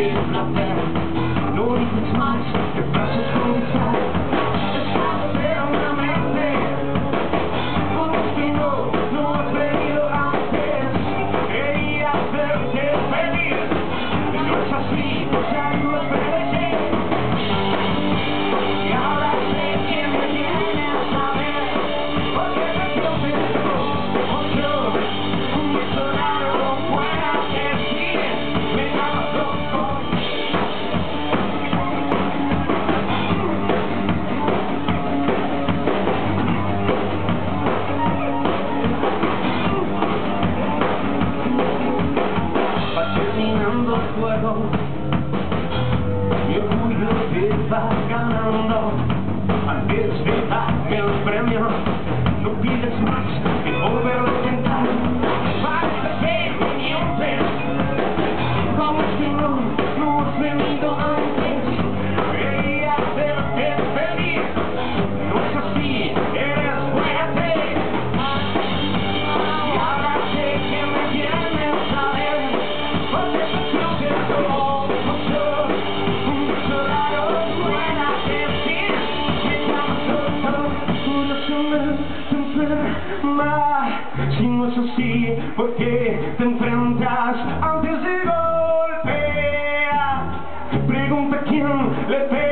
qué placer. No dices más, te vas a comenzar. Estás eternamente. Como si no has venido antes. Quería hacerte feliz. Y no es así, ya no es feliz. Y ahora sé que me vienes a ver. Porque me siento mucho. Un beso raro fuera de ti. Me llamas loco. Va terminando el juego. Mi orgullo te va ganando. Antes de darme el premio, no pides más que volverlo a intentar. Parece que me mientes. Como es que no has venido antes. Quería hacerte feliz. No es así, eres fuerte. Y ahora sé que me vienes a ver. Porque te siento mucho. Un beso raro fuera de ti. Me llamas loco. Una sombra te enferma. Si no es así, ¿por qué te enfrentas antes de golpear? Pregunta quién le pega.